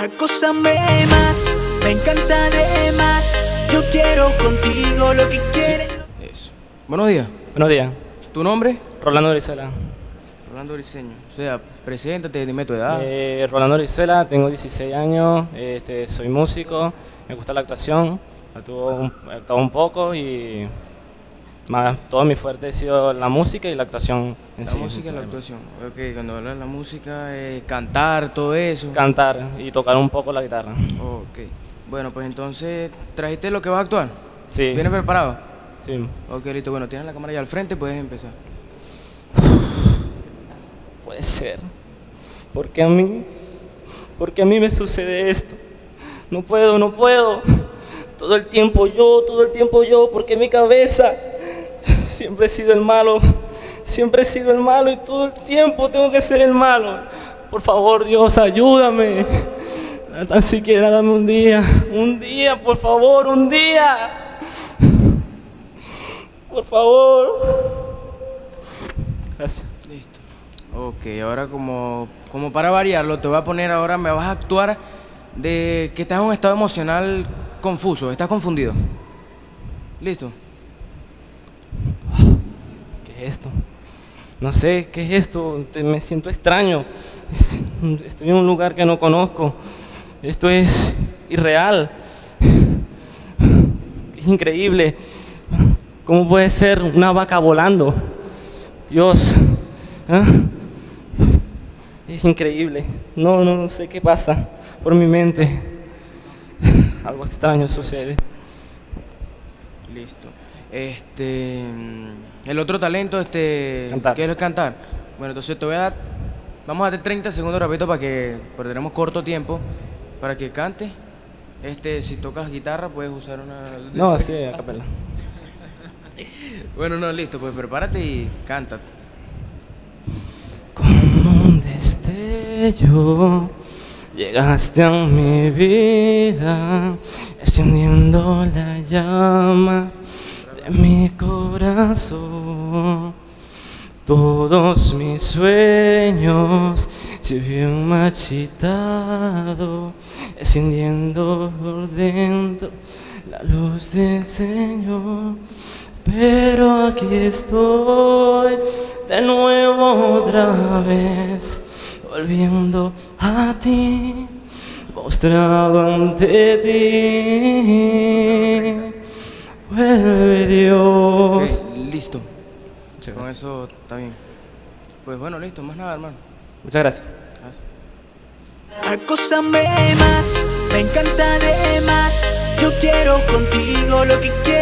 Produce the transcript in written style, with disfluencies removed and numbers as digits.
Acósame más, me encanta de más. Yo quiero contigo lo que quieres. Eso. Buenos días. Buenos días. ¿Tu nombre? Rolando Brizuela. Rolando Briceño. O sea, preséntate, dime tu edad. Rolando Brizuela, tengo 16 años, soy músico, me gusta la actuación, actúo un poco y todo mi fuerte ha sido la música y la actuación en sí. La música y la actuación. Ok, cuando hablas de la música, cantar, todo eso. Cantar y tocar un poco la guitarra. Ok. Bueno, pues entonces, ¿trajiste lo que vas a actuar? Sí. ¿Vienes preparado? Sí. Ok, listo. Bueno, tienes la cámara ya al frente, puedes empezar. Puede ser. ¿Por qué a mí? ¿Por qué a mí me sucede esto? No puedo. Todo el tiempo yo, porque mi cabeza siempre he sido el malo y todo el tiempo tengo que ser el malo. Por favor, Dios, ayúdame. Tan siquiera dame un día, por favor, un día. Por favor. Gracias. Listo. Ok, ahora como para variarlo, te voy a poner ahora, me vas a actuar de que estás en un estado emocional confuso, estás confundido. ¿Listo? ¿Qué es esto? No sé, ¿qué es esto? Me siento extraño. Estoy en un lugar que no conozco. Esto es irreal. Es increíble. ¿Cómo puede ser una vaca volando? Dios. ¿Ah? Es increíble. No sé qué pasa por mi mente. Algo extraño sucede. Listo. El otro talento, Cantar. ¿quieres cantar? Bueno, entonces te voy a dar, vamos a dar 30 segundos, repito, porque tenemos corto tiempo, para que cante. Si tocas guitarra, puedes usar una... No, sí, a capela. Bueno, no, listo, pues prepárate y canta. Como un destello, llegaste a mi vida, encendiendo la llama de mi corazón. Todos mis sueños se vieron marchitados, encendiendo por dentro la luz del Señor. Pero aquí estoy de nuevo otra vez, volviendo a ti, postrado ante ti. Vuelve, Dios. Okay, listo. Con eso está bien. Pues bueno, listo, más nada, hermano. Muchas gracias. Acósame más, me encanta de más. Yo quiero contigo lo que quieres.